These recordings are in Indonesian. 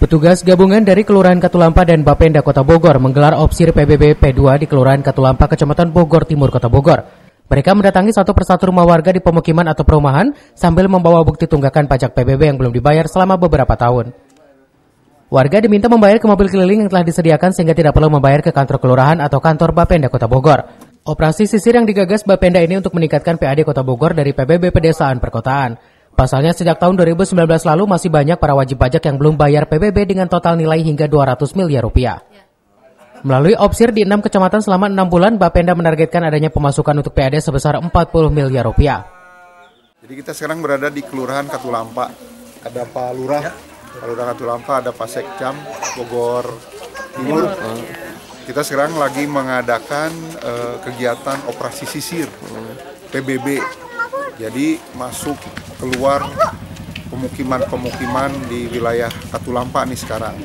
Petugas gabungan dari Kelurahan Katulampa dan Bapenda Kota Bogor menggelar opsir PBB P2 di Kelurahan Katulampa, Kecamatan Bogor Timur, Kota Bogor. Mereka mendatangi satu persatu rumah warga di pemukiman atau perumahan sambil membawa bukti tunggakan pajak PBB yang belum dibayar selama beberapa tahun. Warga diminta membayar ke mobil keliling yang telah disediakan sehingga tidak perlu membayar ke kantor kelurahan atau kantor Bapenda Kota Bogor. Operasi sisir yang digagas Bapenda ini untuk meningkatkan PAD Kota Bogor dari PBB Pedesaan Perkotaan. Pasalnya sejak tahun 2019 lalu masih banyak para wajib pajak yang belum bayar PBB dengan total nilai hingga 200 miliar rupiah. Melalui opsir di 6 kecamatan selama 6 bulan, Bapenda menargetkan adanya pemasukan untuk PAD sebesar 40 miliar rupiah. Jadi kita sekarang berada di Kelurahan Katulampa. Ada Pak Lurah, Kelurahan Katulampa, ada Pak Sekcam, Bogor Timur. Kita sekarang lagi mengadakan kegiatan operasi sisir PBB. Jadi masuk keluar pemukiman-pemukiman di wilayah Katulampa nih sekarang.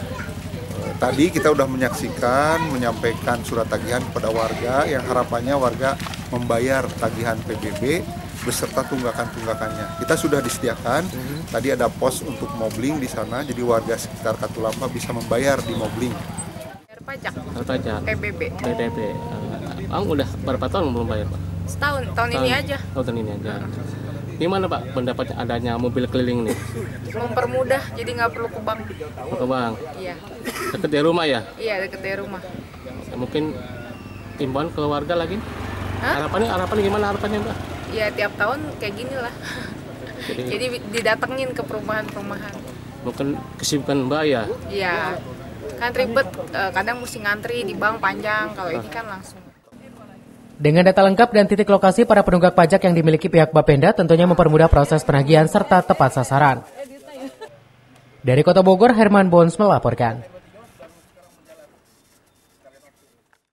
Tadi kita sudah menyampaikan surat tagihan kepada warga yang harapannya warga membayar tagihan PBB beserta tunggakan-tunggakannya. Kita sudah disediakan, tadi ada pos untuk mobling di sana, jadi warga sekitar Katulampa bisa membayar di mobling. Pajak PBB. Udah berapa tahun belum bayar, Pak? Setahun, tahun ini aja. Tahun ini aja. Gimana Pak pendapatnya adanya mobil keliling nih? Mempermudah, jadi nggak perlu ke bank. Ke bank? Iya. Dekat dari rumah ya? Iya, dekat dari rumah. Mungkin imbauan ke warga lagi? Harapannya gimana harapannya, Mbak? Iya, tiap tahun kayak gini lah. Jadi didatengin ke perumahan-perumahan. Mungkin kesibukan Mbak ya? Iya. Kan ribet, kadang mesti ngantri di bank panjang, kalau ini kan langsung. Dengan data lengkap dan titik lokasi para penunggak pajak yang dimiliki pihak Bapenda tentunya mempermudah proses penagihan serta tepat sasaran. Dari Kota Bogor, Herman Bons melaporkan.